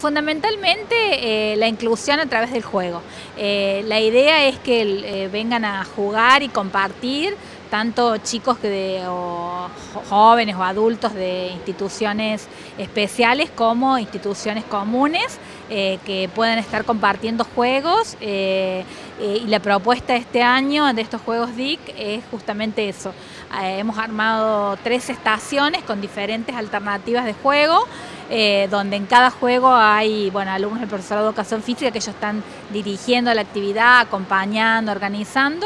Fundamentalmente la inclusión a través del juego. La idea es que vengan a jugar y compartir, tanto chicos o jóvenes o adultos de instituciones especiales como instituciones comunes, que puedan estar compartiendo juegos. Y la propuesta de este año de estos Juegos DIC es justamente eso. Hemos armado 3 estaciones con diferentes alternativas de juego, donde en cada juego hay alumnos del profesorado de educación física que ellos están dirigiendo la actividad, acompañando, organizando.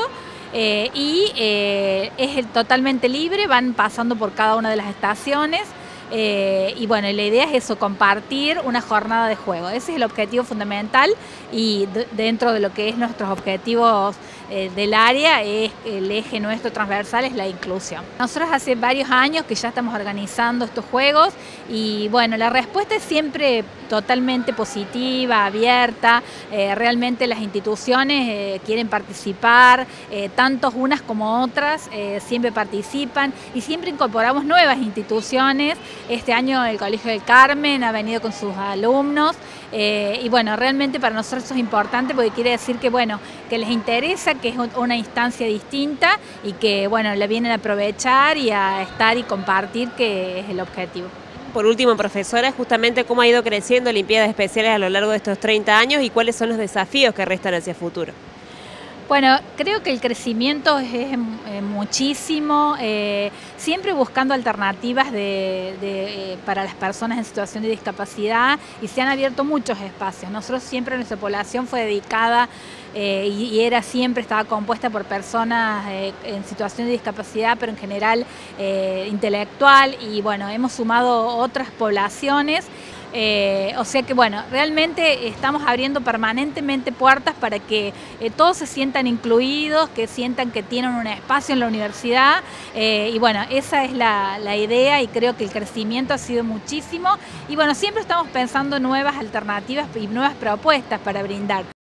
Es totalmente libre, van pasando por cada una de las estaciones. Y la idea es eso, compartir una jornada de juego. Ese es el objetivo fundamental, y dentro de lo que es nuestros objetivos del área, el eje nuestro transversal es la inclusión. Nosotros hace varios años que ya estamos organizando estos juegos y la respuesta es siempre totalmente positiva, abierta. Realmente las instituciones quieren participar, tanto unas como otras siempre participan y siempre incorporamos nuevas instituciones. Este año el Colegio del Carmen ha venido con sus alumnos y realmente para nosotros eso es importante porque quiere decir que les interesa, que es una instancia distinta y que la vienen a aprovechar y a estar y compartir, que es el objetivo. Por último, profesora, justamente cómo ha ido creciendo Olimpiadas Especiales a lo largo de estos 30 años y cuáles son los desafíos que restan hacia el futuro. Creo que el crecimiento es muchísimo, siempre buscando alternativas para las personas en situación de discapacidad, y se han abierto muchos espacios. Nosotros siempre, nuestra población fue dedicada siempre estaba compuesta por personas en situación de discapacidad, pero en general intelectual, y hemos sumado otras poblaciones. O sea que realmente estamos abriendo permanentemente puertas para que todos se sientan incluidos, que sientan que tienen un espacio en la universidad, esa es la idea, y creo que el crecimiento ha sido muchísimo, y siempre estamos pensando nuevas alternativas y nuevas propuestas para brindar.